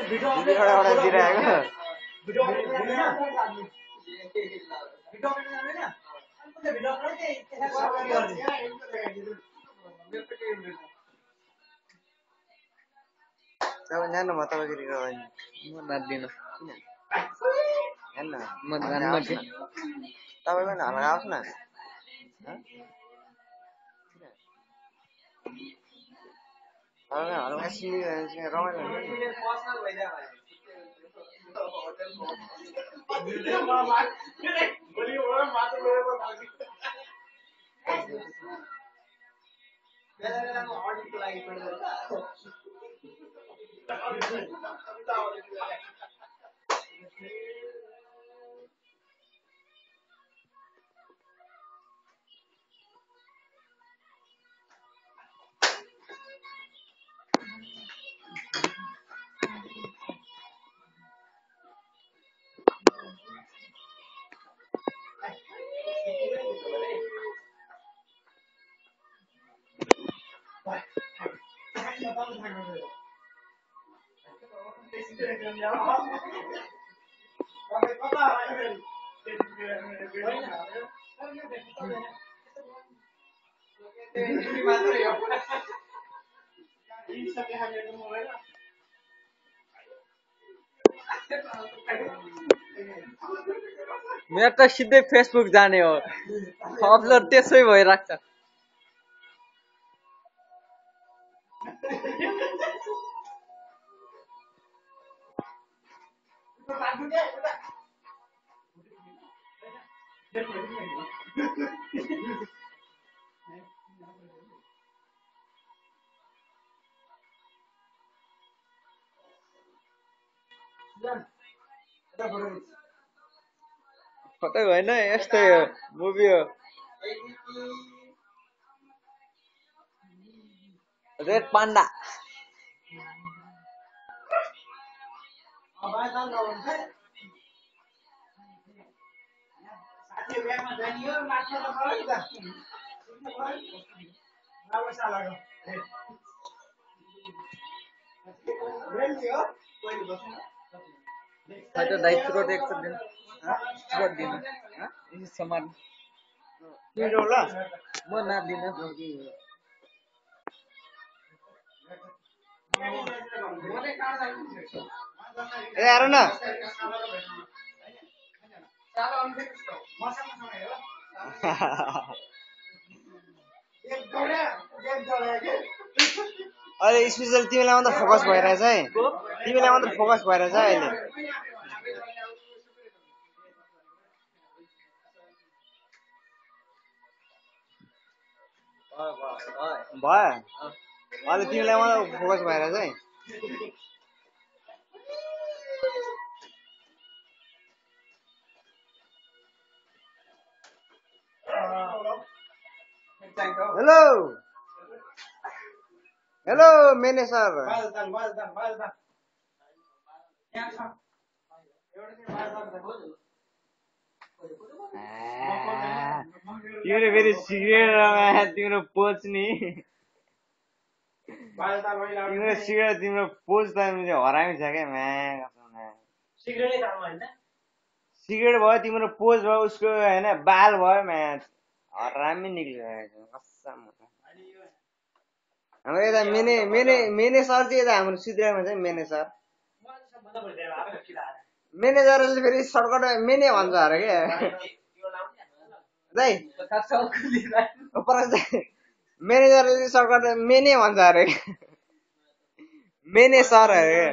एउटा दिइरहेको तपाईँ जानु म तपाईँ किन म नाच्दिनँ हेर्न म जान्न के तपाईँ पनि हल्का आउँछ न हल्का सिमी रमाइलो हुन्छ मेरो त सिधै फेसबुक जाने हो अपलोड त्यसै भइराख्छ कतै होइन यस्तै हो मुभी हो रेड पान्डा खै त दाइ तुरत एकचोटि दिनु तुरत दिनु यसो सामान म नाच्दिनँ ए हेर न अहिले स्पेसल तिमीलाई मात्र फोकस भइरहेछ है तिमीलाई मात्र फोकस भइरहेछ अहिले भयो अहिले तिमीलाई मात्र फोकस भइरहेछ है हेलो हेलो मेने सर तिम्रो फेरि सिगरेट तिम्रो पोच नि तिम्रो सिगरेट तिम्रो पोच त हरामी छ क्या सिगरेट भयो तिम्रो पोच भयो उसको होइन बाल भयो हरामी निक्लिरहेको कसम हाम्रो यता मेने सर चाहिँ यता हाम्रो सिद्रामा चाहिँ मेने सर मेनेजरले फेरि सर्टकट मेने भन्छ अरे क्या मेनेजरले सर्टकट मेने भन्छ अरे मेने सर अरे